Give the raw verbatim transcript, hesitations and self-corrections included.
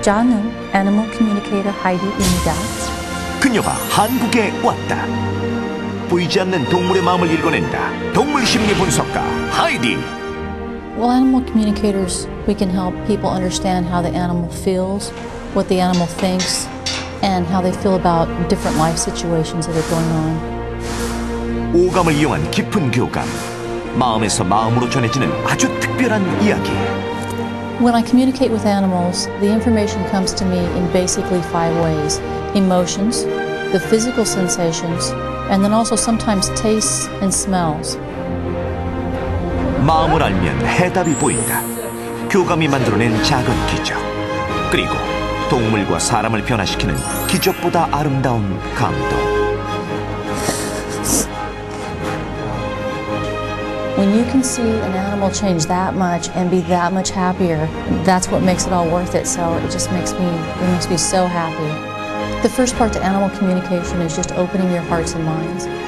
저는 Animal Communicator Heidi입니다. 그녀가 한국에 왔다. 보이지 않는 동물의 마음을 읽어낸다. 동물 심리 분석가 하이디. Well, animal communicators, we can help people understand how the animal feels, what the animal thinks, and how they feel about different life situations that are going on. 오감을 이용한 깊은 교감. 마음에서 마음으로 전해지는 아주 특별한 이야기. When I communicate with animals, the information comes to me in basically five ways. Emotions, the physical sensations, and then also sometimes tastes and smells. 마음을 알면 해답이 보인다. 교감이 만들어낸 작은 기적. 그리고 동물과 사람을 변화시키는 기적보다 아름다운 감동. When you can see an animal change that much and be that much happier, that's what makes it all worth it. So it just makes me, it makes me so happy. The first part to animal communication is just opening your hearts and minds.